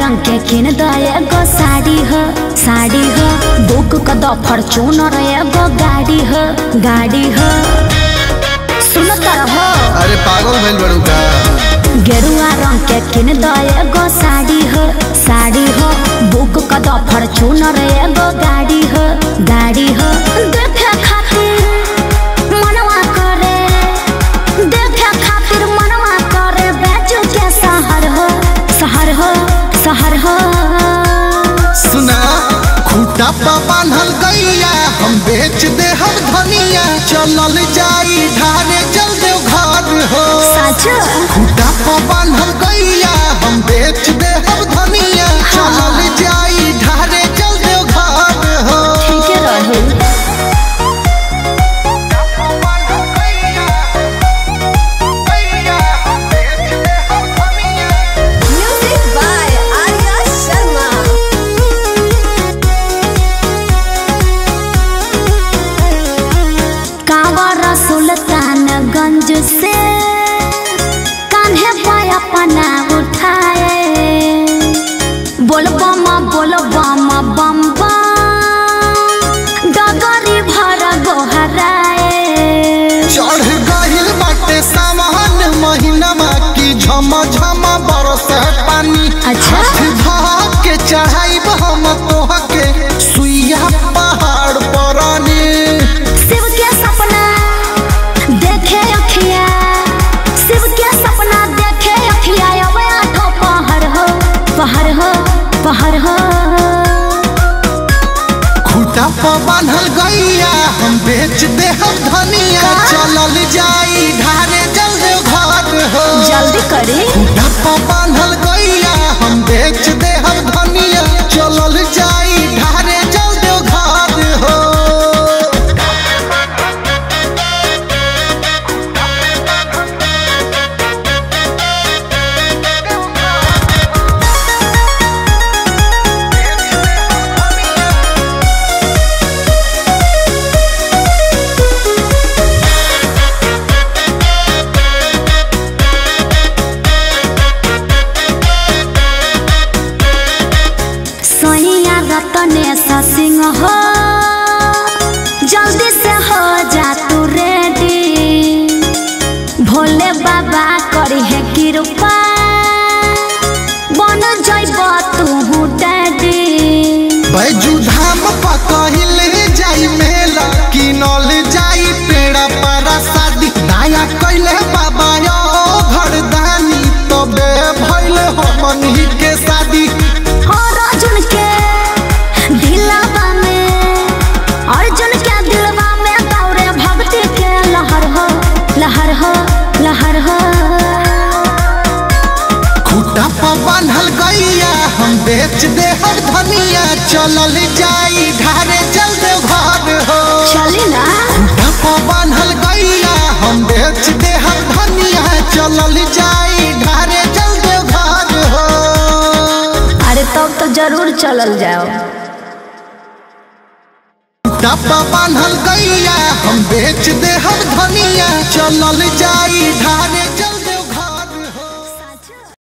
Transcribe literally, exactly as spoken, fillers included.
रंग के किन दो एगो साड़ी हो साड़ी हो बुक कर दो फॉर्च्यूनर एगो गाड़ी हो गाड़ी हो सुनता रहो। अरे पागल भइल बड़ू का। गेरुआ रंग के किन दो एगो साड़ी हो साड़ी हो बुक कर दो फॉर्च्यूनर एगो गाड़ी हो गाड़ी हो देखे खातिर मनवा करे देखे खातिर मनवा करे बेचू के शहर हो शहर हो शहर हो। सुना खूटा पा बांधल गैया हम बेच दे हम धनिया चलल जाई ढारे चल दे घर हो। सच खूटा पा बांधल गैया हम बेच दे हम धनिया चलल जाई ढारे चल दे घर हो। ठीक रही सुल्तानगंज से कान्हे पाया पना उठाए बोल बम बोल बम बम डगरी भर गोहराए। चढ़ गहिल बाटे सामान महीना की झम झम बरस पानी। अच्छा के चढ़ाई हम तोह के सुइया पहाड़ पर शिव के सपना देखे अखिया शिव के सपना देखे अखिया अब आठो पहाड़ हो पहाड़ हो पहाड़ हो। खूटा पर बांधल गैया हम बेच दे हम धनिया चलल जाई ढारे जल दे घर हो। जल्दी करी खूटा पर बांधल गैया हम बेच दे हम धनिया चलल जाई ढारे जल दे घर हो। गणेश सिंह हो जल्दी से हो जा तू रेडी भोले बाबा करी है कृपा बन जइब तू डैडी। बैजू धाम पकहिल जाई मेला किनल जाई पेड़ा पर शादी नया कैले बाबा यो घरदानी तबे भइल हमनी के शादी। और अर्जुन के दिलवा में अर्जुन के दिलवा में दौड़े भक्ति के लहर हो लहर हो लहर हो। खूटा पर बांधल गैया हम बेच दे हम धनिया चलल जाई ढारे चल दे घर हो। चली ना खूटा पर बांधल गैया हम बेच दे हम धनिया चलल जाई ढारे चल दे घर हो। अरे तब तो जरूर चलल जाओ। डब्बा बांधल गैया हम बेच दे हम धनिया चलल जाई ढारे